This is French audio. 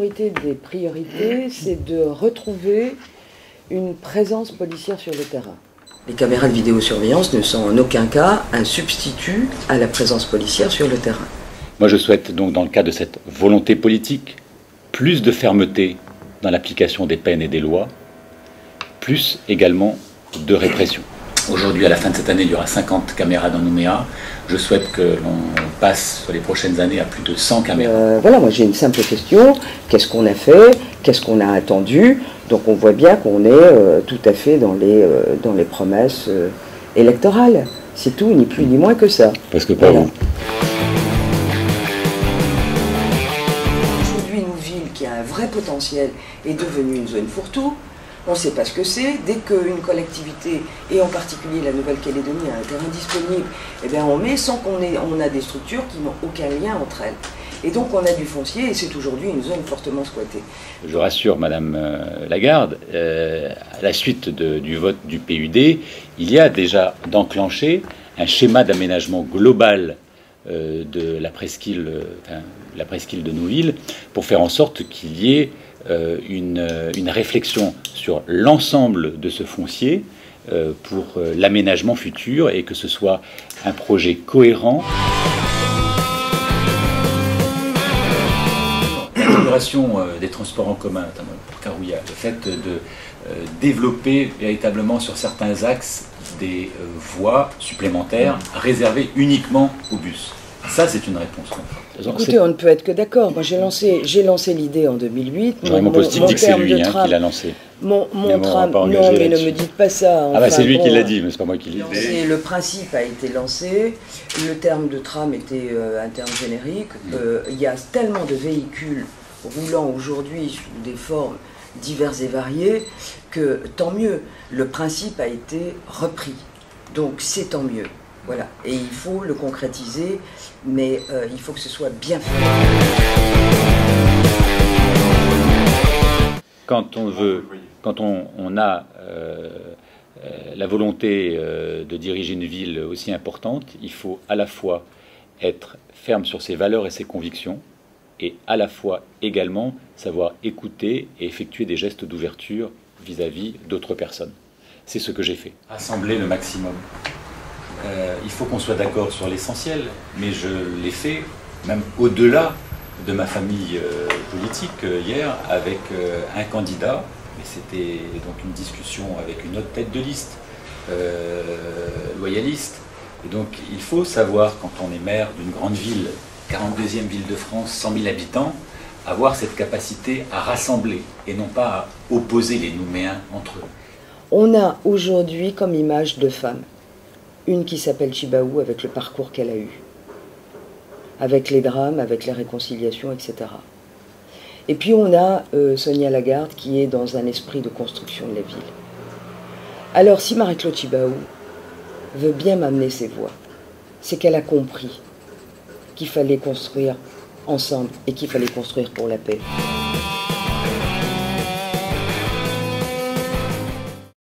priorité des priorités, c'est de retrouver une présence policière sur le terrain. Les caméras de vidéosurveillance ne sont en aucun cas un substitut à la présence policière sur le terrain. Moi, je souhaite donc, dans le cadre de cette volonté politique, plus de fermeté dans l'application des peines et des lois, plus également de répression. Aujourd'hui, à la fin de cette année, il y aura 50 caméras dans Nouméa. Je souhaite que l'on passe sur les prochaines années à plus de 100 caméras. Voilà, moi j'ai une simple question. Qu'est-ce qu'on a fait? Qu'est-ce qu'on a attendu? Donc on voit bien qu'on est tout à fait dans les promesses électorales. C'est tout, ni plus ni moins que ça. Parce que pas vous. Aujourd'hui, une ville qui a un vrai potentiel est devenue une zone fourre-tout. On ne sait pas ce que c'est. Dès qu'une collectivité, et en particulier la Nouvelle-Calédonie, a un terrain disponible, eh bien on met sans on a des structures qui n'ont aucun lien entre elles. Et donc on a du foncier et c'est aujourd'hui une zone fortement squattée. Je rassure Madame Lagarde, à la suite du vote du PUD, il y a déjà d'enclenché un schéma d'aménagement global de la presqu'île de Nouville pour faire en sorte qu'il y ait une réflexion sur l'ensemble de ce foncier pour l'aménagement futur et que ce soit un projet cohérent. L'amélioration des transports en commun, notamment pour Carouilla, le fait de développer véritablement sur certains axes des voies supplémentaires réservées uniquement aux bus. Ça, c'est une réponse. Écoutez, on ne peut être que d'accord. Moi, j'ai lancé l'idée en 2008. Mon post-it dit que c'est lui qui l'a lancé. Mon tram, non, mais ne me dites pas ça. Enfin, bah c'est lui qui l'a dit, mais c'est pas moi qui l'ai dit. Le principe a été lancé. Le terme de tram était un terme générique. Il y a tellement de véhicules roulant aujourd'hui sous des formes diverses et variées que tant mieux. Le principe a été repris. Donc c'est tant mieux. Voilà, et il faut le concrétiser, mais il faut que ce soit bien fait. Quand on a la volonté de diriger une ville aussi importante, il faut à la fois être ferme sur ses valeurs et ses convictions, et à la fois également savoir écouter et effectuer des gestes d'ouverture vis-à-vis d'autres personnes. C'est ce que j'ai fait. Rassembler le maximum. Il faut qu'on soit d'accord sur l'essentiel, mais je l'ai fait même au-delà de ma famille politique hier avec un candidat, mais c'était donc une discussion avec une autre tête de liste loyaliste. Et donc il faut savoir, quand on est maire d'une grande ville, 42e ville de France, 100 000 habitants, avoir cette capacité à rassembler et non pas à opposer les Nouméens entre eux. On a aujourd'hui comme image deux femmes. Une qui s'appelle Chibaou avec le parcours qu'elle a eu, avec les drames, avec les réconciliations, etc. Et puis on a Sonia Lagarde qui est dans un esprit de construction de la ville. Alors si Marie-Claude Chibaou veut bien m'amener ses voix, c'est qu'elle a compris qu'il fallait construire ensemble et qu'il fallait construire pour la paix.